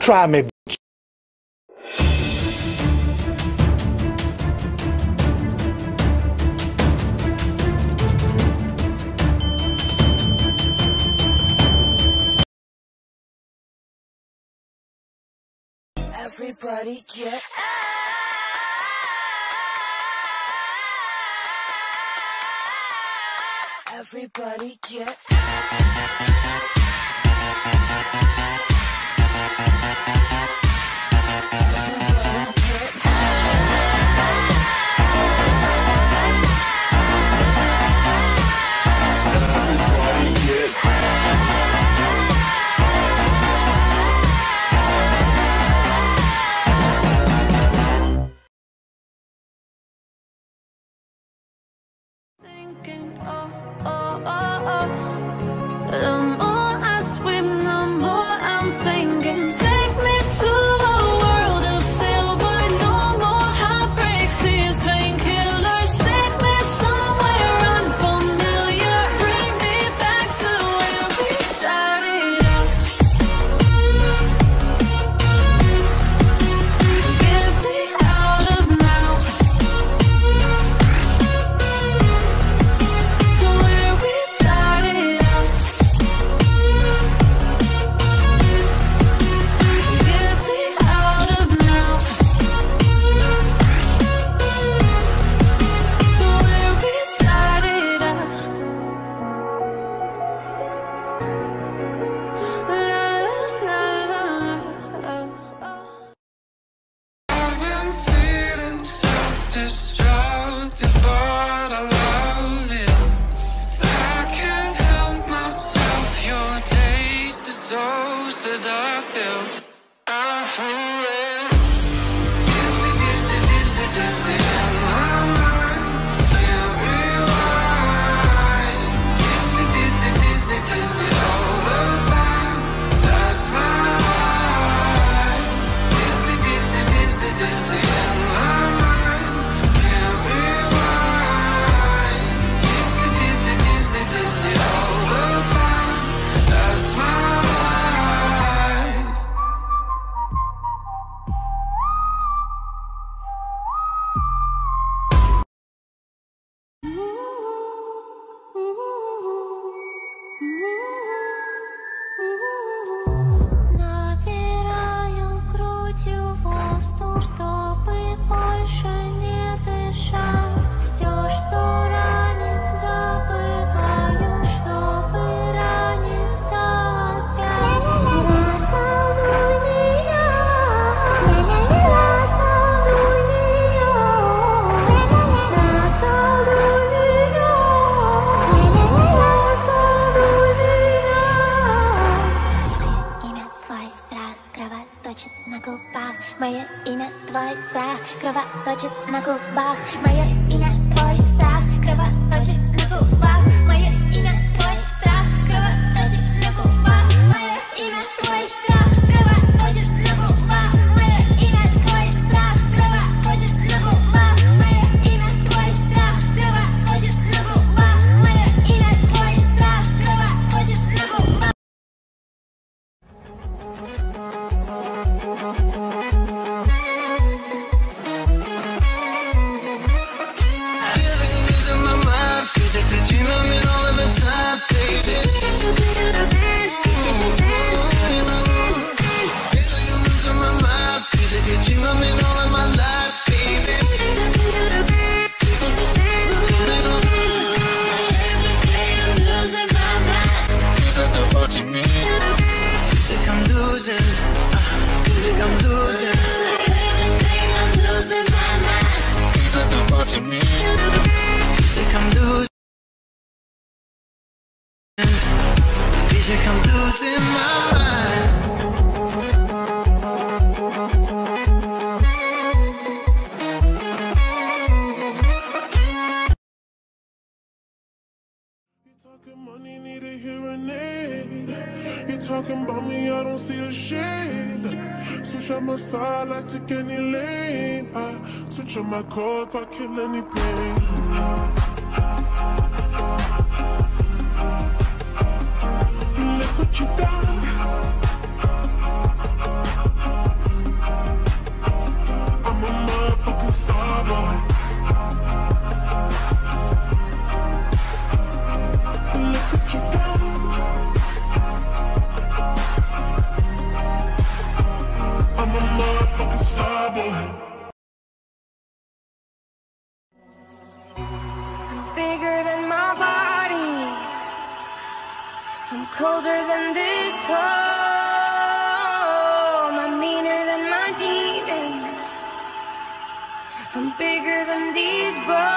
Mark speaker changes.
Speaker 1: Try me, bitch.
Speaker 2: Everybody get Everybody get
Speaker 3: Мое имя, твой страх, кровоточит на губах. Мое имя, твой страх, кровоточит на губах. Мое имя, твой страх, кровоточит на губах. Мое имя, твой страх, кровоточит на губах. Мое имя, твой страх, кровоточит на губах. Мое имя, твой страх, кровоточит на губах. Мое имя, твой страх, кровоточит на губах.
Speaker 4: Money need a hearing aid. You talking about me, I don't see the shade. Switch on my side, I take any lane. I switch on my core if I kill any pain. Look what you done.
Speaker 3: I'm bigger than my body. I'm colder than this home. I'm meaner than my demons. I'm bigger than these bones.